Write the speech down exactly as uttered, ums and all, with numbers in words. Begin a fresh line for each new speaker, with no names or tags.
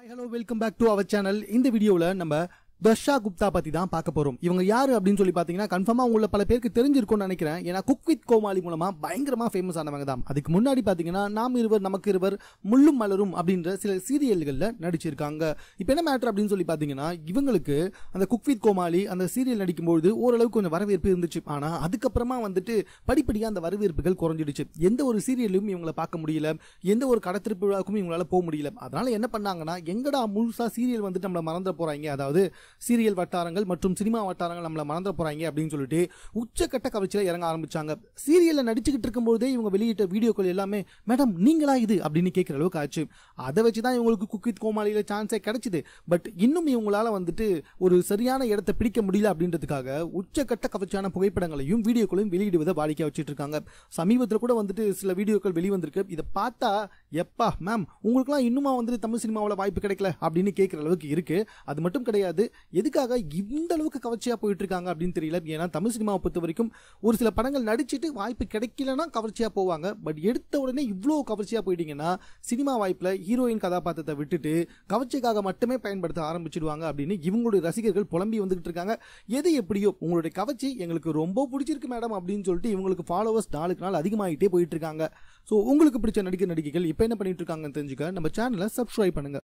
Hi, hello, welcome back to our channel. In the video, நம்ம தர்ஷா குப்தா பத்தி தான் பார்க்க போறோம். இவங்க யாரு அப்படின்னு சொல்லி பாத்தீங்கன்னா கன்ஃபார்மா உங்கள பல பேருக்கு தெரிஞ்சிருக்கும்னு நினைக்கிறேன். ஏன்னா குக் வித் கோமாளி மூலமா பயங்கரமா ஃபேமஸ் ஆனவங்க தான். அதுக்கு முன்னாடி பாத்தீங்கன்னா நாம் இருவர் நமக்கு இருவர் முள்ளும் மலரும் அப்படின்ற சில சீரியல்கள்ல நடிச்சிருக்காங்க. இப்போ என்ன மேட்டர் அப்படின்னு சொல்லி பாத்தீங்கன்னா இவங்களுக்கு அந்த குக் வித் கோமாளி அந்த சீரியல் நடிக்கும்போது ஓரளவுக்கு கொஞ்சம் வரவேற்பு இருந்துச்சு. ஆனா அதுக்கப்புறமா வந்துட்டு படிப்படியா அந்த வரவேற்புகள் குறைஞ்சிடுச்சு. எந்த ஒரு சீரியலும் இவங்களை பார்க்க முடியல, எந்த ஒரு கடத்திருப்பு விழாவுக்கும் இவங்களால போக முடியல. அதனால என்ன பண்ணாங்கன்னா எங்கடா முழுசா சீரியல் வந்துட்டு நம்மள மறந்துட போறாங்க, அதாவது சீரியல் வட்டாரங்கள் மற்றும் சினிமா வட்டாரங்கள் நம்மள மறந்துட போறாங்க அப்படின்னு சொல்லிட்டு உச்சக்கட்ட கவர்ச்சியில இறங்க ஆரம்பிச்சாங்க. சீரியல்ல நடிச்சுக்கிட்டு இருக்கும்போதே இவங்க வெளியிட்ட வீடியோக்கள் எல்லாமே மேடம் நீங்களா இது அப்படின்னு கேட்கிற அளவுக்கு ஆச்சு. அதை வச்சுதான் இவங்களுக்கு குக் வித் கோமாளியில சான்ஸே கிடைச்சது. பட் இன்னும் இவங்களால வந்துட்டு ஒரு சரியான இடத்தை பிடிக்க முடியல அப்படின்றதுக்காக உச்சக்கட்ட கவர்ச்சியான புகைப்படங்களையும் வீடியோக்களையும் வெளியிடுவதை வாடிக்கை வச்சுட்டு இருக்காங்க. சமீபத்தில் கூட வந்துட்டு சில வீடியோக்கள் வெளிவந்திருக்கு. இதை பார்த்தா எப்பா மேம் உங்களுக்குலாம் இன்னுமா வந்துட்டு தமிழ் சினிமாவில் வாய்ப்பு கிடைக்கல அப்படின்னு கேட்கிற அளவுக்கு இருக்கு. அது மட்டும் கிடையாது, எதுக்காக இந்த அளவுக்கு கவர்ச்சியா போயிட்டு இருக்காங்க அப்படின்னு தெரியல. ஏன்னா தமிழ் சினிமாவை பொறுத்த வரைக்கும் ஒரு சில படங்கள் நடிச்சிட்டு வாய்ப்பு கிடைக்கலன்னா கவர்ச்சியா போவாங்க. பட் எடுத்த உடனே இவ்வளோ கவர்ச்சியா போயிட்டீங்கன்னா சினிமா வாய்ப்புல ஹீரோயின் கதாபாத்திரத்தை விட்டுட்டு கவர்ச்சிக்காக மட்டுமே பயன்படுத்த ஆரம்பிச்சிடுவாங்க அப்படின்னு இவங்களுடைய ரசிகர்கள் புலம்பி வந்துகிட்டு இருக்காங்க. எது எப்படியோ உங்களுடைய கவர்ச்சி எங்களுக்கு ரொம்ப பிடிச்சிருக்கு மேடம் அப்படின்னு சொல்லிட்டு இவங்களுக்கு ஃபாலோவர்ஸ் நாளுக்கு நாள் அதிகமாகிட்டே போயிட்டு இருக்காங்க. ஸோ உங்களுக்கு பிடிச்ச நடிகர் நடிகைகள் இப்போ என்ன பண்ணிட்டு இருக்காங்கன்னு தெரிஞ்சுக்க நம்ம சேனலை சப்ஸ்கிரைப் பண்ணுங்க.